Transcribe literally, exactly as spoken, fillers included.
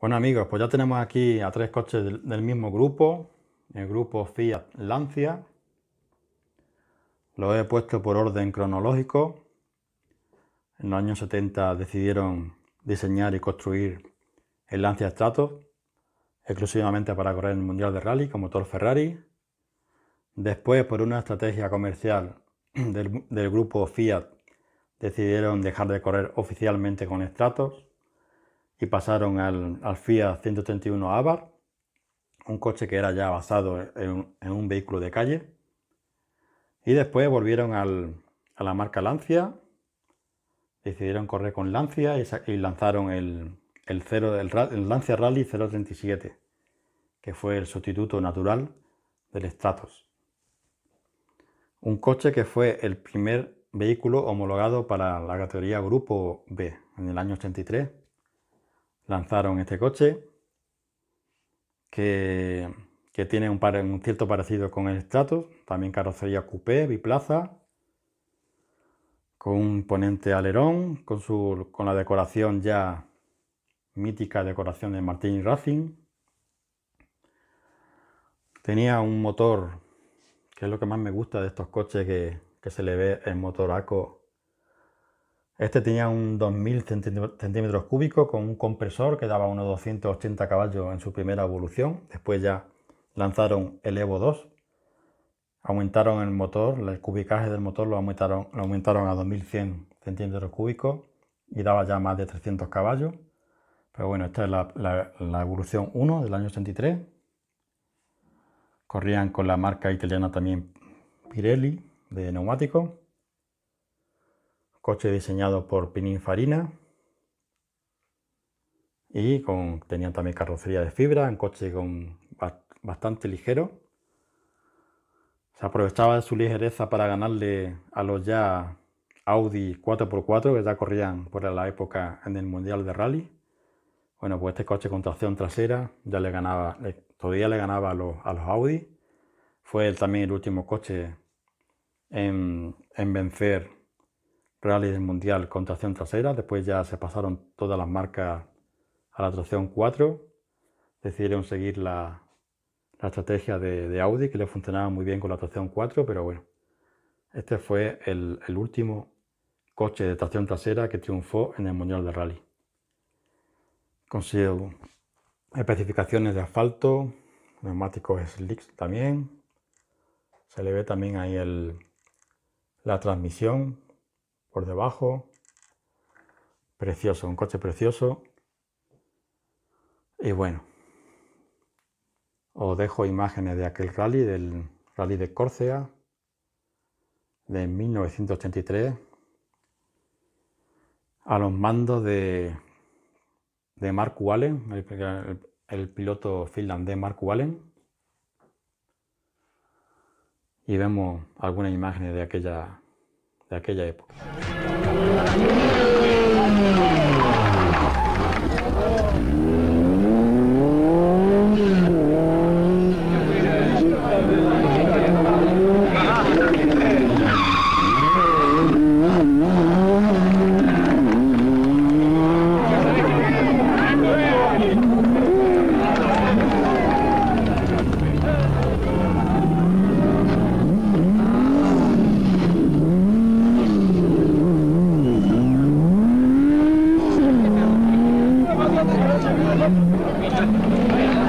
Bueno amigos, pues ya tenemos aquí a tres coches del, del mismo grupo, el grupo Fiat Lancia. Los he puesto por orden cronológico. En los años setenta decidieron diseñar y construir el Lancia Stratos, exclusivamente para correr en el Mundial de Rally con motor Ferrari. Después, por una estrategia comercial del, del grupo Fiat, decidieron dejar de correr oficialmente con Stratos y pasaron al, al Fiat ciento treinta y uno Abarth, un coche que era ya basado en, en un vehículo de calle. Y después volvieron al, a la marca Lancia, decidieron correr con Lancia y, y lanzaron el, el, cero, el, el Lancia Rally cero treinta y siete, que fue el sustituto natural del Stratos. Un coche que fue el primer vehículo homologado para la categoría Grupo B. En el año ochenta y tres lanzaron este coche que, que tiene un, un cierto parecido con el Stratos, también carrocería coupé, biplaza, con un imponente alerón, con, su, con la decoración ya mítica decoración de Martini Racing. Tenía un motor, que es lo que más me gusta de estos coches, que, que se le ve el motor ACO. Este tenía un dos mil centímetros cúbicos con un compresor que daba unos doscientos ochenta caballos en su primera evolución. Después ya lanzaron el Evo dos. Aumentaron el motor, el cubicaje del motor lo aumentaron, lo aumentaron a dos mil cien centímetros cúbicos y daba ya más de trescientos caballos. Pero bueno, esta es la, la, la evolución uno del año ochenta y tres. Corrían con la marca italiana también Pirelli de neumáticos. Coche diseñado por Pininfarina y con, tenían también carrocería de fibra, un coche con, bastante ligero. Se aprovechaba de su ligereza para ganarle a los ya Audi cuatro por cuatro que ya corrían por la época en el Mundial de Rally. Bueno, pues este coche con tracción trasera ya le ganaba, le, todavía le ganaba a los, a los Audi. Fue también el último coche en, en vencer Rally del Mundial con tracción trasera. Después ya se pasaron todas las marcas a la tracción cuatro. Decidieron seguir la, la estrategia de, de Audi, que le funcionaba muy bien con la tracción cuatro, pero bueno, este fue el, el último coche de tracción trasera que triunfó en el Mundial de Rally. Consiguió especificaciones de asfalto, neumáticos slicks también. Se le ve también ahí el, la transmisión por debajo. Precioso, un coche precioso. Y bueno, os dejo imágenes de aquel rally, del rally de Córcega de mil novecientos ochenta y tres, a los mandos de, de Mark Wallen, el, el, el piloto finlandés Mark Wallen. Y vemos algunas imágenes de aquella, de aquella época. Thank you.